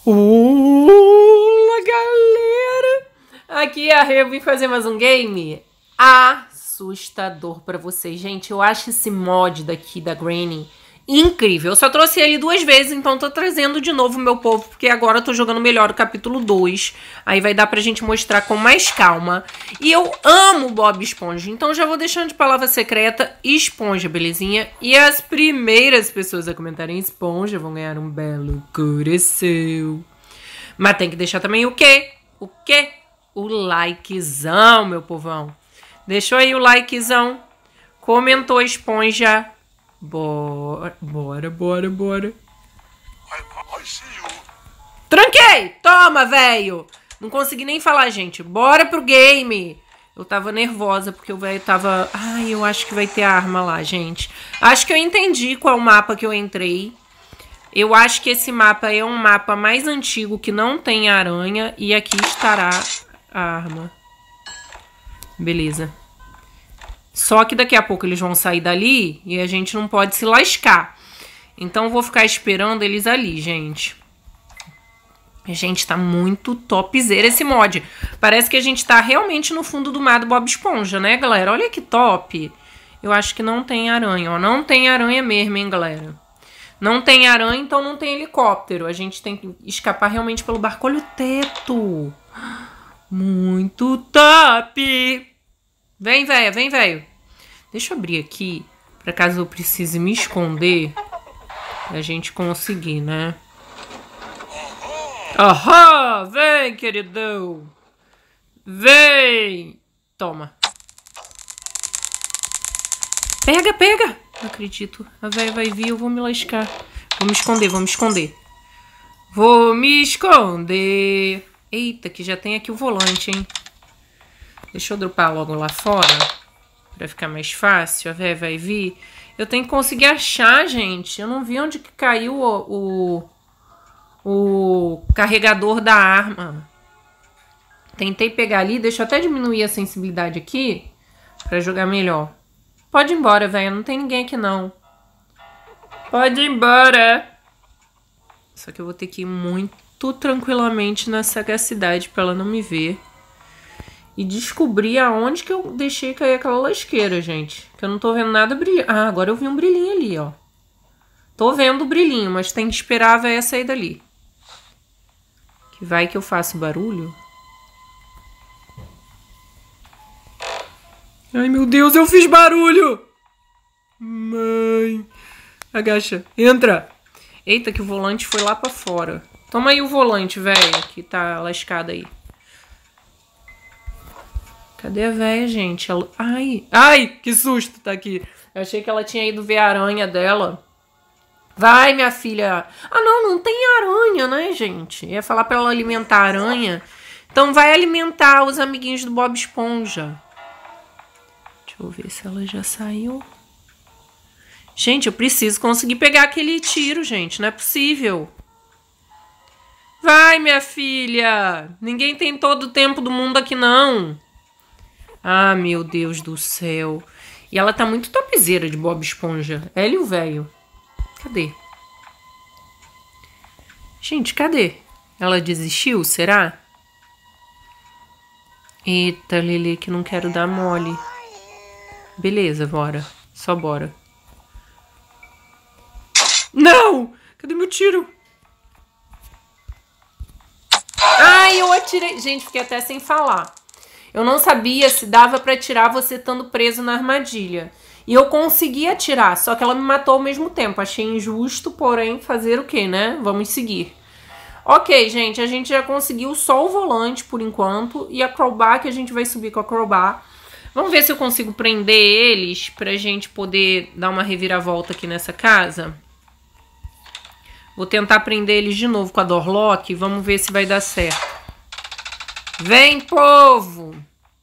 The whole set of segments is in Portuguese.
Olá, galera! Aqui é a Rê, eu vim fazer mais um game assustador pra vocês. Gente, eu acho esse mod daqui da Granny incrível. Eu só trouxe ele 2 vezes, então tô trazendo de novo o meu povo, porque agora eu tô jogando melhor o capítulo 2. Aí vai dar pra gente mostrar com mais calma. E eu amo Bob Esponja, então já vou deixando de palavra secreta Esponja, belezinha? E as primeiras pessoas a comentarem Esponja vão ganhar um belo coração. Mas tem que deixar também o quê? O quê? O likezão, meu povão. Deixou aí o likezão. Comentou Esponja. Bora. Tranquei! Toma, velho! Não consegui nem falar, gente. Bora pro game! Eu tava nervosa porque o velho tava... Ai, eu acho que vai ter arma lá, gente. Acho que eu entendi qual é o mapa que eu entrei. Eu acho que esse mapa é um mapa mais antigo que não tem aranha. E aqui estará a arma. Beleza. Só que daqui a pouco eles vão sair dali e a gente não pode se lascar. Então eu vou ficar esperando eles ali, gente. Gente, tá muito topzera esse mod. Parece que a gente tá realmente no fundo do mar do Bob Esponja, né, galera? Olha que top. Eu acho que não tem aranha, ó. Não tem aranha mesmo, hein, galera? Não tem aranha, então não tem helicóptero. A gente tem que escapar realmente pelo barco. Olha o teto. Muito top. Vem, véia, vem, velho. Deixa eu abrir aqui, pra caso eu precise me esconder, pra gente conseguir, né? Aham! Vem, queridão! Vem! Toma. Pega, pega! Não acredito. A véia vai vir, eu vou me lascar. Vou me esconder, vou me esconder. Vou me esconder. Eita, que já tem aqui o volante, hein? Deixa eu dropar logo lá fora, pra ficar mais fácil. A véia vai vir. Eu tenho que conseguir achar, gente. Eu não vi onde que caiu o carregador da arma. Tentei pegar ali. Deixa eu até diminuir a sensibilidade aqui, pra jogar melhor. Pode ir embora, véia. Não tem ninguém aqui, não. Pode ir embora. Só que eu vou ter que ir muito tranquilamente na sagacidade pra ela não me ver. E descobrir aonde que eu deixei cair aquela lasqueira, gente. Que eu não tô vendo nada brilhando. Ah, agora eu vi um brilhinho ali, ó. Tô vendo o brilhinho, mas tem que esperar a véia sair dali. Que vai que eu faço barulho. Ai, meu Deus, eu fiz barulho! Mãe. Agacha. Entra. Eita, que o volante foi lá pra fora. Toma aí o volante, velho, que tá lascado aí. Cadê a véia, gente? Ela... Ai, que susto, tá aqui. Eu achei que ela tinha ido ver a aranha dela. Vai, minha filha. Ah, não tem aranha, né, gente? Ia falar pra ela alimentar a aranha. Então vai alimentar os amiguinhos do Bob Esponja. Deixa eu ver se ela já saiu. Gente, eu preciso conseguir pegar aquele tiro, gente. Não é possível. Vai, minha filha. Ninguém tem todo o tempo do mundo aqui, não. Ah, meu Deus do céu. E ela tá muito topzera de Bob Esponja. Ela e o velho. Cadê? Gente, cadê? Ela desistiu, será? Eita, Lili, que não quero dar mole. Beleza, bora. Só bora. Não! Cadê meu tiro? Ai, eu atirei. Gente, fiquei até sem falar. Eu não sabia se dava pra atirar você estando preso na armadilha. E eu consegui atirar, só que ela me matou ao mesmo tempo. Achei injusto, porém, fazer o quê, né? Vamos seguir. Ok, gente, a gente já conseguiu só o volante por enquanto. E a crowbar, que a gente vai subir com a crowbar. Vamos ver se eu consigo prender eles pra gente poder dar uma reviravolta aqui nessa casa. Vou tentar prender eles de novo com a doorlock. Vamos ver se vai dar certo. Vem, povo!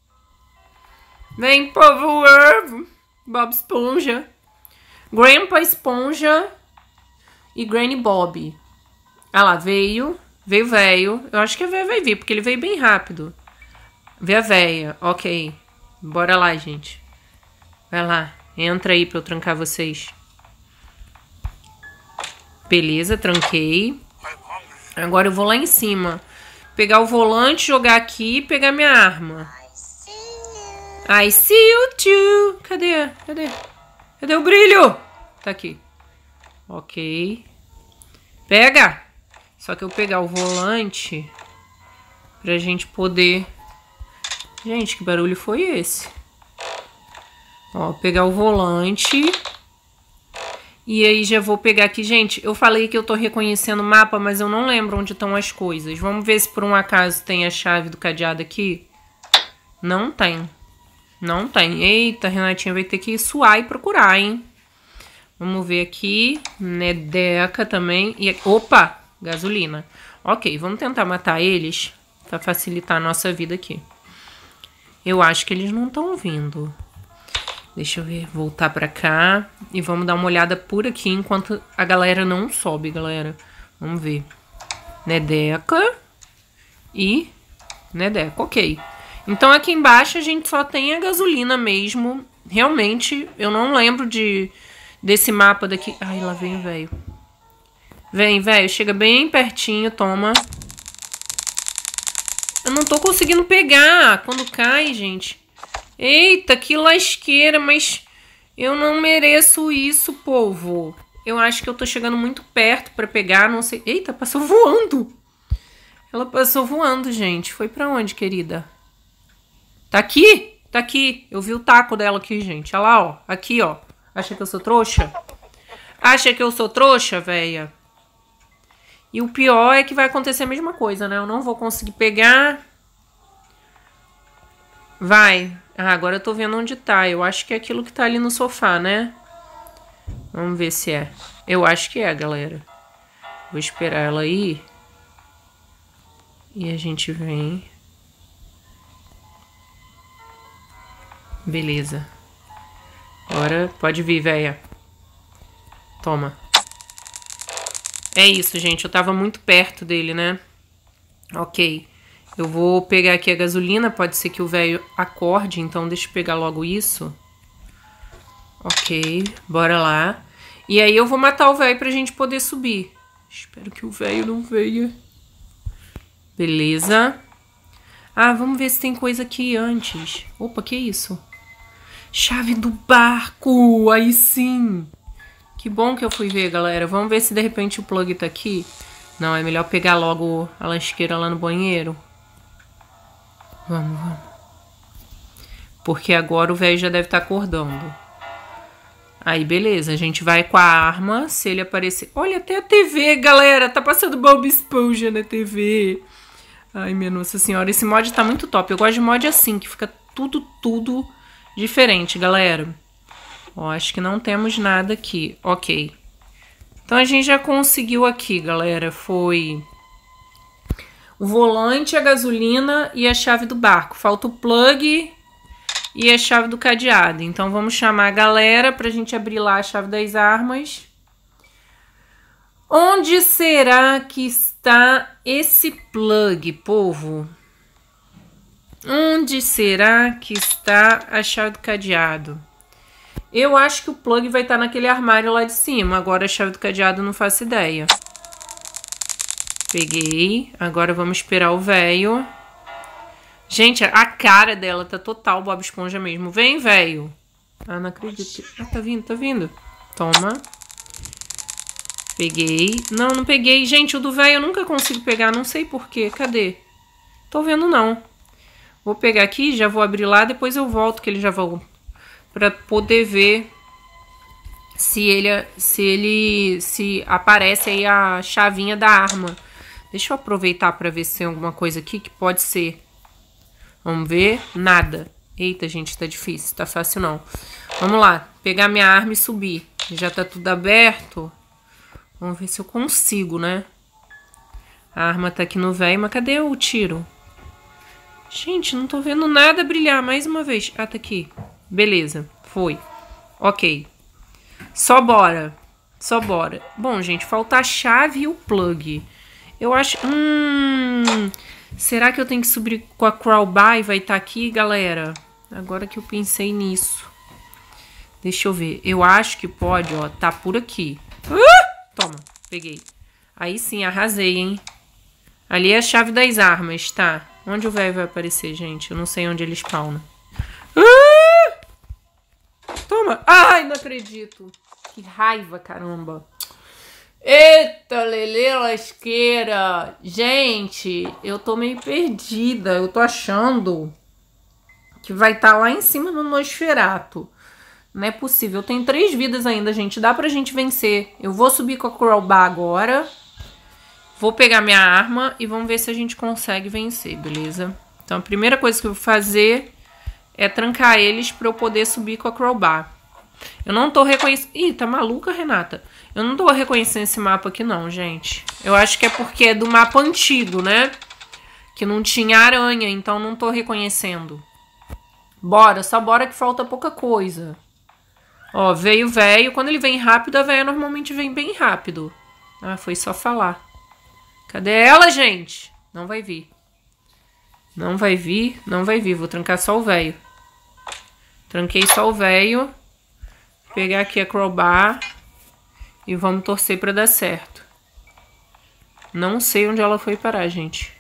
Vem, povo! Bob Esponja. Grandpa Esponja e Granny Bob. Ah lá, veio. Veio o velho. Eu acho que a véia vai vir, porque ele veio bem rápido. Vê a véia. Ok. Bora lá, gente. Vai lá. Entra aí pra eu trancar vocês. Beleza, tranquei. Agora eu vou lá em cima. Pegar o volante, jogar aqui e pegar minha arma. I see you too. Cadê? Cadê? Cadê o brilho? Tá aqui. Ok. Pega! Só que eu pegar o volante pra gente poder... Gente, que barulho foi esse? Ó, pegar o volante. E aí já vou pegar aqui. Gente, eu falei que eu tô reconhecendo o mapa, mas eu não lembro onde estão as coisas. Vamos ver se por um acaso tem a chave do cadeado aqui. Não tem. Não tem. Eita, a Renatinha vai ter que suar e procurar, hein? Vamos ver aqui. Nedeca também. E... Opa! Gasolina. Ok, vamos tentar matar eles pra facilitar a nossa vida aqui. Eu acho que eles não estão vindo. Deixa eu ver, voltar pra cá. E vamos dar uma olhada por aqui enquanto a galera não sobe, galera. Vamos ver. Nedeca. E Nedeca, ok. Então aqui embaixo a gente só tem a gasolina mesmo. Realmente, eu não lembro desse mapa daqui. Ai, lá vem o velho. Vem, velho. Chega bem pertinho, toma. Eu não tô conseguindo pegar quando cai, gente. Eita, que lasqueira, mas eu não mereço isso, povo. Eu acho que eu tô chegando muito perto pra pegar, não sei... Eita, passou voando. Ela passou voando, gente. Foi pra onde, querida? Tá aqui? Tá aqui. Eu vi o taco dela aqui, gente. Olha lá, ó. Aqui, ó. Acha que eu sou trouxa? Acha que eu sou trouxa, véia? E o pior é que vai acontecer a mesma coisa, né? Eu não vou conseguir pegar. Vai. Ah, agora eu tô vendo onde tá. Eu acho que é aquilo que tá ali no sofá, né? Vamos ver se é. Eu acho que é, galera. Vou esperar ela ir. E a gente vem. Beleza. Agora pode vir, véia. Toma. É isso, gente. Eu tava muito perto dele, né? Ok. Eu vou pegar aqui a gasolina. Pode ser que o velho acorde. Então deixa eu pegar logo isso. Ok. Bora lá. E aí eu vou matar o velho pra gente poder subir. Espero que o velho não venha. Beleza. Ah, vamos ver se tem coisa aqui antes. Opa, que isso? Chave do barco. Aí sim. Que bom que eu fui ver, galera. Vamos ver se de repente o plug tá aqui. Não, é melhor pegar logo a lasqueira lá no banheiro. Vamos. Porque agora o velho já deve estar acordando. Aí, beleza. A gente vai com a arma. Se ele aparecer... Olha, até a TV, galera. Tá passando Bob Esponja na TV. Ai, minha nossa senhora. Esse mod tá muito top. Eu gosto de mod assim, que fica tudo diferente, galera. Ó, acho que não temos nada aqui. Ok. Então a gente já conseguiu aqui, galera. Foi o volante, a gasolina e a chave do barco. Falta o plug e a chave do cadeado. Então vamos chamar a galera pra gente abrir lá a chave das armas. Onde será que está esse plug, povo? Onde será que está a chave do cadeado? Eu acho que o plug vai estar naquele armário lá de cima. Agora a chave do cadeado não faço ideia. Peguei. Agora vamos esperar o velho. Gente, a cara dela tá total Bob Esponja mesmo. Vem, velho. Ah, não acredito. Ah, tá vindo, tá vindo. Toma. Peguei. Não, não peguei. Gente, o do velho eu nunca consigo pegar. Não sei porquê. Cadê? Tô vendo, não. Vou pegar aqui, já vou abrir lá. Depois eu volto, que ele já vão... Pra poder ver se aparece aí a chavinha da arma. Deixa eu aproveitar pra ver se tem alguma coisa aqui que pode ser. Vamos ver. Nada. Eita, gente, tá difícil. Tá fácil não. Vamos lá. Pegar minha arma e subir. Já tá tudo aberto. Vamos ver se eu consigo, né? A arma tá aqui no velho, mas cadê o tiro? Gente, não tô vendo nada brilhar. Mais uma vez. Ah, tá aqui. Beleza, foi. Ok. Só bora. Só bora. Bom, gente, falta a chave e o plug. Eu acho... será que eu tenho que subir com a crawlby? Vai estar aqui, galera? Agora que eu pensei nisso. Deixa eu ver. Eu acho que pode, ó. Tá por aqui. Toma, peguei. Aí sim, arrasei, hein? Ali é a chave das armas, tá? Onde o velho vai aparecer, gente? Eu não sei onde ele spawna. Toma! Ai, não acredito. Que raiva, caramba. Eita, lelê lasqueira. Gente, eu tô meio perdida. Eu tô achando que vai estar lá em cima no Nosferatu. Não é possível. Eu tenho 3 vidas ainda, gente. Dá pra gente vencer. Eu vou subir com a Crowbar agora. Vou pegar minha arma e vamos ver se a gente consegue vencer, beleza? Então a primeira coisa que eu vou fazer é trancar eles pra eu poder subir com a Crowbar. Eu não tô reconhecendo... Ih, tá maluca, Renata? Eu não tô reconhecendo esse mapa aqui não, gente. Eu acho que é porque é do mapa antigo, né? Que não tinha aranha, então não tô reconhecendo. Bora, só bora que falta pouca coisa. Ó, veio o velho. Quando ele vem rápido, a velha normalmente vem bem rápido. Ah, foi só falar. Cadê ela, gente? Não vai vir. Não vai vir, não vai vir. Vou trancar só o velho. Tranquei só o velho. Pegar aqui a Crowbar. E vamos torcer pra dar certo. Não sei onde ela foi parar, gente.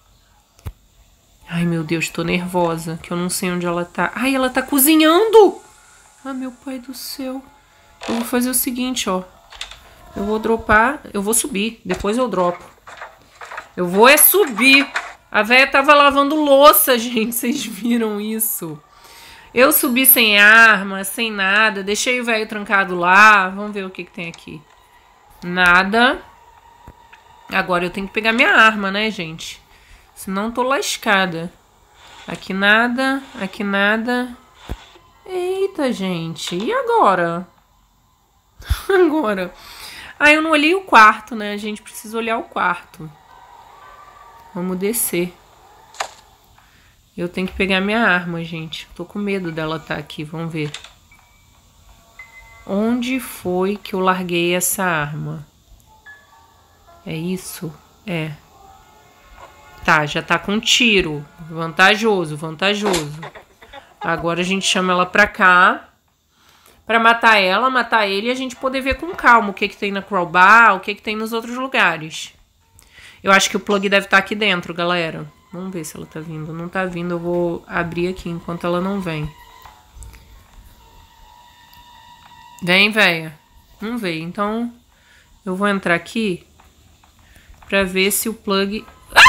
Ai, meu Deus, tô nervosa. Que eu não sei onde ela tá. Ai, ela tá cozinhando! Ah, meu pai do céu. Eu vou fazer o seguinte, ó. Eu vou dropar. Eu vou subir. Depois eu dropo. Eu vou é subir. A véia tava lavando louça, gente. Vocês viram isso? Eu subi sem arma, sem nada. Deixei o velho trancado lá. Vamos ver o que tem aqui. Nada. Agora eu tenho que pegar minha arma, né, gente? Senão tô lascada. Aqui nada. Aqui nada. Eita, gente. E agora? Agora. Ah, eu não olhei o quarto, né? A gente precisa olhar o quarto. Vamos descer. Eu tenho que pegar minha arma, gente. Tô com medo dela estar aqui. Vamos ver. Onde foi que eu larguei essa arma? É isso? É. Tá, já tá com tiro. Vantajoso, vantajoso. Agora a gente chama ela pra cá. Pra matar ela, matar ele e a gente poder ver com calma o que tem na Crowbar, o que tem nos outros lugares. Eu acho que o plug deve estar aqui dentro, galera. Vamos ver se ela tá vindo. Não tá vindo, eu vou abrir aqui enquanto ela não vem. Vem, véia. Não veio. Então, eu vou entrar aqui pra ver se o plug...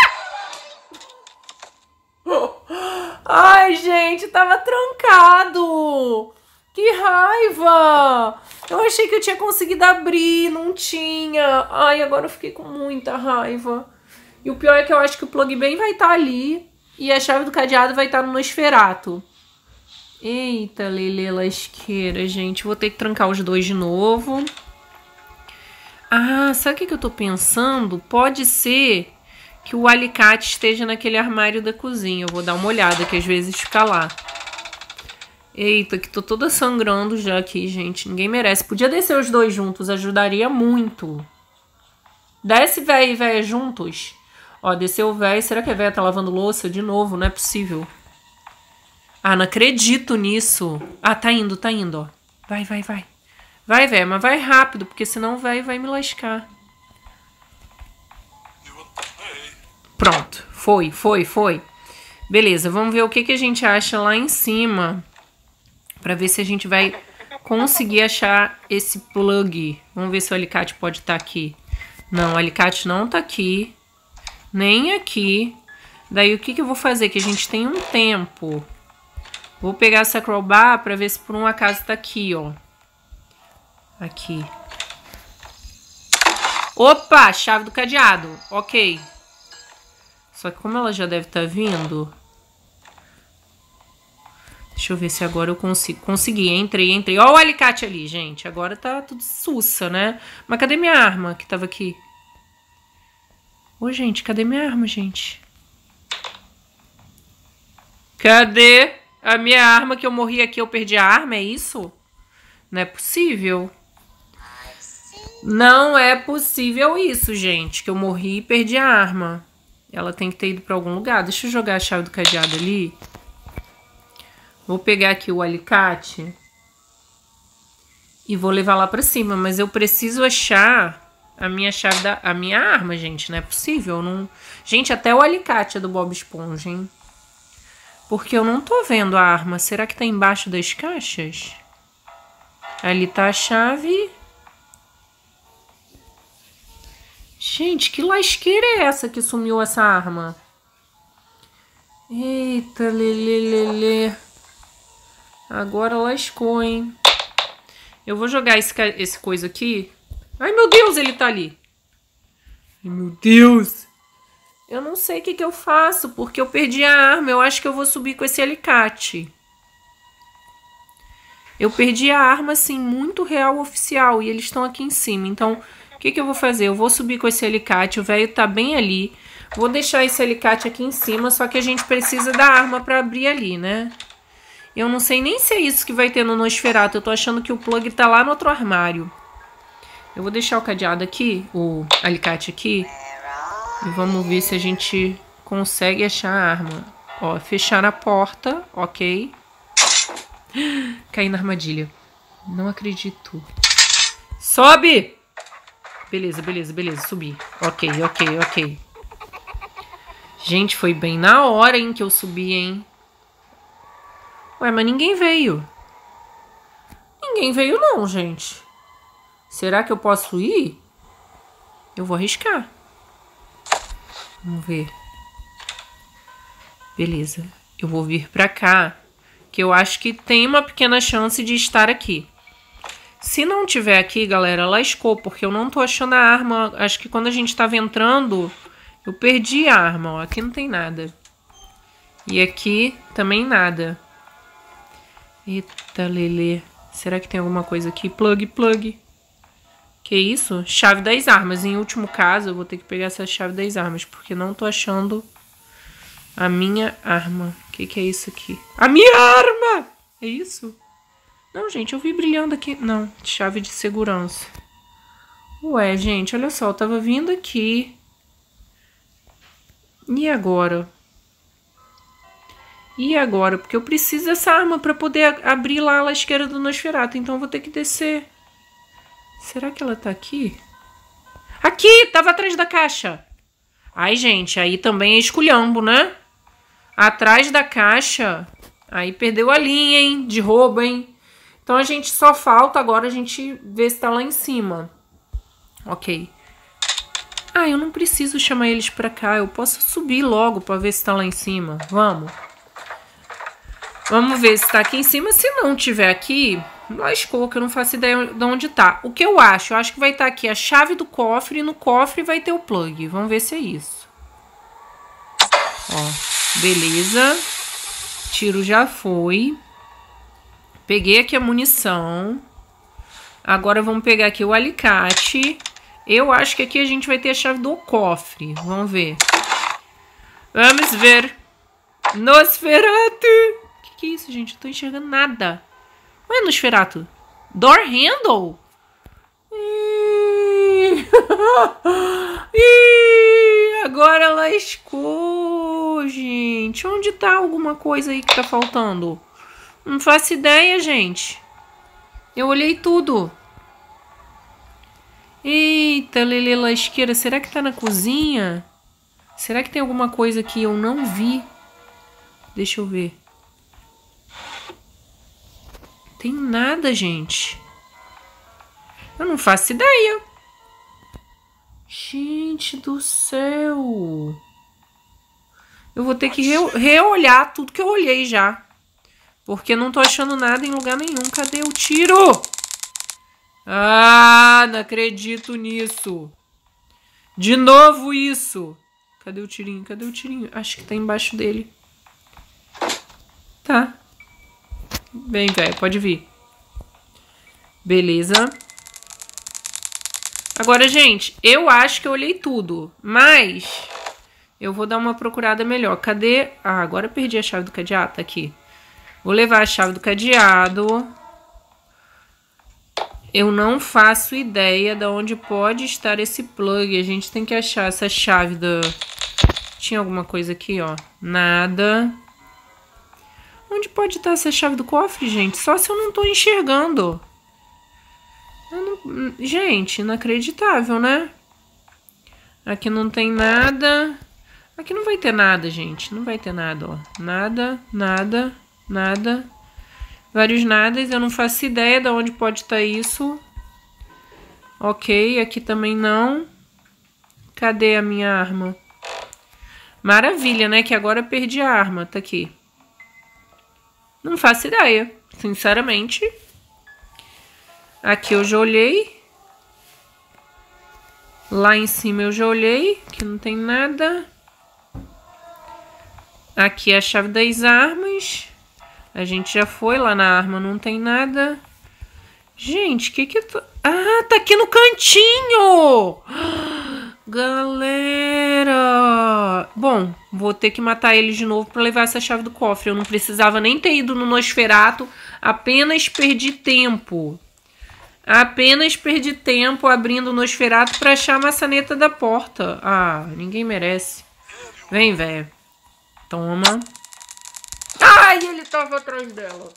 Ai, gente, tava trancado. Que raiva. Eu achei que eu tinha conseguido abrir, não tinha. Ai, agora eu fiquei com muita raiva. E o pior é que eu acho que o plug bem vai estar ali e a chave do cadeado vai estar no Nosferatu. Eita, lelê lasqueira, gente. Vou ter que trancar os dois de novo. Ah, sabe o que eu tô pensando? Pode ser que o alicate esteja naquele armário da cozinha. Eu vou dar uma olhada, que às vezes fica lá. Eita, que tô toda sangrando já aqui, gente. Ninguém merece. Podia descer os dois juntos, ajudaria muito. Desce véia e véia juntos. Ó, desceu o véio. Será que a véia tá lavando louça de novo? Não é possível. Ah, não acredito nisso. Ah, tá indo, ó. Vai, vai, vai. Vai, véia, mas vai rápido, porque senão o véio vai me lascar. Pronto. Foi. Beleza, vamos ver o que a gente acha lá em cima. Pra ver se a gente vai conseguir achar esse plug. Vamos ver se o alicate pode estar aqui. Não, o alicate não tá aqui. Nem aqui. Daí o que eu vou fazer? Que a gente tem um tempo. Vou pegar essa Crowbar pra ver se por um acaso tá aqui, ó. Aqui. Opa, chave do cadeado. Ok. Só que como ela já deve estar vindo... Deixa eu ver se agora eu consigo. Consegui, entrei. Ó o alicate ali, gente. Agora tá tudo sussa, né? Mas cadê minha arma que tava aqui? Ô, gente, cadê minha arma, gente? Cadê a minha arma que eu morri aqui? Eu perdi a arma, é isso? Não é possível. Não é possível isso, gente. Que eu morri e perdi a arma. Ela tem que ter ido pra algum lugar. Deixa eu jogar a chave do cadeado ali. Vou pegar aqui o alicate e vou levar lá pra cima. Mas eu preciso achar a minha chave a minha arma, gente. Não é possível. Não... Gente, até o alicate é do Bob Esponja, hein? Porque eu não tô vendo a arma. Será que tá embaixo das caixas? Ali tá a chave. Gente, que lasqueira é essa que sumiu essa arma? Eita, lelelele. Agora lascou, hein? Eu vou jogar esse coisa aqui. Ai, meu Deus, ele tá ali. Ai, meu Deus. Eu não sei o que eu faço, porque eu perdi a arma. Eu acho que eu vou subir com esse alicate. Eu perdi a arma, assim, muito real oficial. E eles estão aqui em cima. Então, o que eu vou fazer? Eu vou subir com esse alicate. O velho tá bem ali. Vou deixar esse alicate aqui em cima. Só que a gente precisa da arma pra abrir ali, né? Eu não sei nem se é isso que vai ter no Nosferatu. Eu tô achando que o plug tá lá no outro armário. Eu vou deixar o cadeado aqui, o alicate aqui. E vamos ver se a gente consegue achar a arma. Ó, fechar a porta, ok. Caí na armadilha. Não acredito. Sobe! Beleza, beleza, beleza, subi. Ok. Gente, foi bem na hora, hein, que eu subi, hein. Ué, mas ninguém veio. Ninguém veio não, gente. Será que eu posso ir? Eu vou arriscar. Vamos ver. Beleza. Eu vou vir pra cá. Que eu acho que tem uma pequena chance de estar aqui. Se não tiver aqui, galera, lascou. Porque eu não tô achando a arma. Acho que quando a gente tava entrando, eu perdi a arma. Ó. Aqui não tem nada. E aqui também nada. Eita, lelê. Será que tem alguma coisa aqui? Plug. Que isso? Chave das armas. Em último caso, eu vou ter que pegar essa chave das armas. Porque não tô achando a minha arma. O que é isso aqui? A minha arma! É isso? Não, gente, eu vi brilhando aqui. Não, chave de segurança. Ué, gente, olha só. Eu tava vindo aqui. E agora? E agora? Porque eu preciso dessa arma pra poder abrir lá a lasqueira do Nosferatu. Então eu vou ter que descer. Será que ela tá aqui? Aqui! Tava atrás da caixa. Ai, gente, aí também é esculhambo, né? Atrás da caixa. Aí perdeu a linha, hein? De roubo, hein? Então a gente só falta agora a gente ver se tá lá em cima. Ok. Ah, eu não preciso chamar eles pra cá. Eu posso subir logo pra ver se tá lá em cima. Vamos. Vamos ver se tá aqui em cima. Se não tiver aqui, lascou, que eu não faço ideia de onde tá. O que eu acho? Eu acho que vai estar aqui a chave do cofre. E no cofre vai ter o plug. Vamos ver se é isso. Ó, beleza. Tiro já foi. Peguei aqui a munição. Agora vamos pegar aqui o alicate. Eu acho que aqui a gente vai ter a chave do cofre. Vamos ver. Vamos ver. Nosferatu. Que é isso, gente? Eu tô enxergando nada. Ué, Nosferatu. Door handle? Agora lascou, gente. Onde tá alguma coisa aí que tá faltando? Não faço ideia, gente. Eu olhei tudo. Eita, lelê lasqueira. Será que tá na cozinha? Será que tem alguma coisa que eu não vi? Deixa eu ver. Tem nada, gente. Eu não faço ideia. Gente do céu. Eu vou ter que reolhar tudo que eu olhei já. Porque eu não tô achando nada em lugar nenhum. Cadê o tiro? Ah, não acredito nisso. De novo isso. Cadê o tirinho? Cadê o tirinho? Acho que tá embaixo dele. Tá. Vem, velho, pode vir. Beleza. Agora, gente, eu acho que eu olhei tudo. Mas eu vou dar uma procurada melhor. Cadê? Ah, agora eu perdi a chave do cadeado. Tá aqui. Vou levar a chave do cadeado. Eu não faço ideia de onde pode estar esse plug. A gente tem que achar essa chave da... Tinha alguma coisa aqui, ó. Nada. Onde pode estar essa chave do cofre, gente? Só se eu não tô enxergando. Gente, inacreditável, né? Aqui não tem nada. Aqui não vai ter nada, gente. Não vai ter nada, ó. Nada, nada, nada. Vários nadas. Eu não faço ideia de onde pode estar isso. Ok, aqui também não. Cadê a minha arma? Maravilha, né? Que agora eu perdi a arma. Tá aqui. Não faço ideia, sinceramente. Aqui eu já olhei. Lá em cima eu já olhei. Aqui não tem nada. Aqui é a chave das armas. A gente já foi. Lá na arma não tem nada. Gente, que Ah, tá aqui no cantinho! Galera! Bom, vou ter que matar eles de novo pra levar essa chave do cofre. Eu não precisava nem ter ido no Nosferatu. Apenas perdi tempo. Apenas perdi tempo abrindo o Nosferatu pra achar a maçaneta da porta. Ah, ninguém merece. Vem, velho. Toma. Ai, ele tava atrás dela.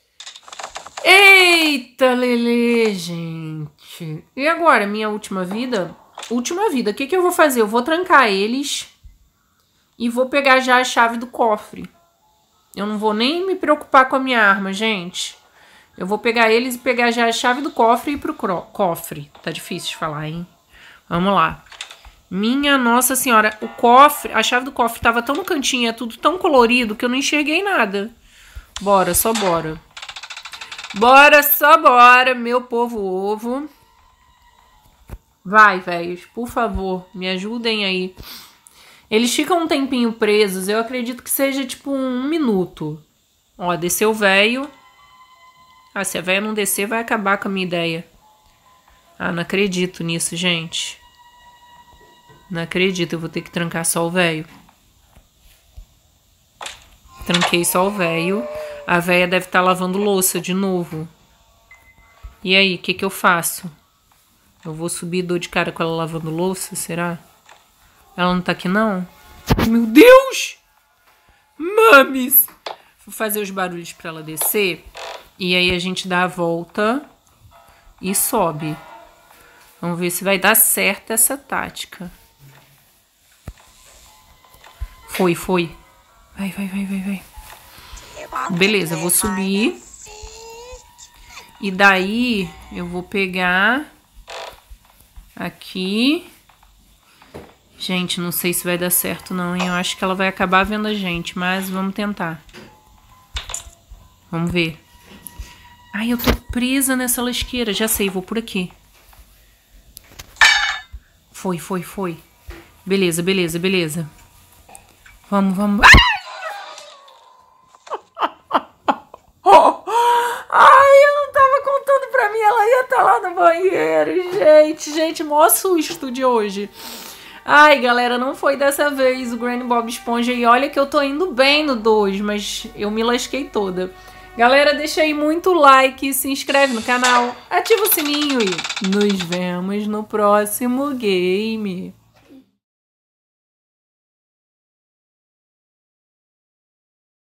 Eita, Lelê, gente. E agora, minha última vida? Última vida. O que eu vou fazer? Eu vou trancar eles e vou pegar já a chave do cofre. Eu não vou nem me preocupar com a minha arma, gente. Eu vou pegar eles e pegar já a chave do cofre e ir pro cofre. Tá difícil de falar, hein? Vamos lá. Minha Nossa Senhora. O cofre, a chave do cofre tava tão no cantinho, é tudo tão colorido que eu não enxerguei nada. Bora, só bora. Bora, só bora, meu povo ovo. Vai, velhos, por favor, me ajudem aí. Eles ficam um tempinho presos, eu acredito que seja tipo 1 minuto. Ó, desceu o velho. Ah, se a velha não descer, vai acabar com a minha ideia. Ah, não acredito nisso, gente. Não acredito, eu vou ter que trancar só o velho. Tranquei só o velho. A véia deve estar lavando louça de novo. E aí, o que eu faço? Eu vou subir e dou de cara com ela lavando louça, será? Ela não tá aqui, não? Meu Deus! Mames! Vou fazer os barulhos pra ela descer. E aí a gente dá a volta e sobe. Vamos ver se vai dar certo essa tática. Foi, foi. Vai, vai, vai, vai, vai. Beleza, eu vou subir. E daí eu vou pegar aqui. Gente, não sei se vai dar certo não, hein? Eu acho que ela vai acabar vendo a gente, mas vamos tentar. Vamos ver. Ai, eu tô presa nessa lasqueira. Já sei, vou por aqui. Foi, foi, foi. Beleza, beleza, beleza. Vamos, vamos. Ai, eu não tava contando pra mim. Ela ia estar lá no banheiro. Gente, maior susto de hoje. Ai, galera, não foi dessa vez o Granny Bob Esponja. E olha que eu tô indo bem no 2, mas eu me lasquei toda. Galera, deixa aí muito like, se inscreve no canal, ativa o sininho e nos vemos no próximo game.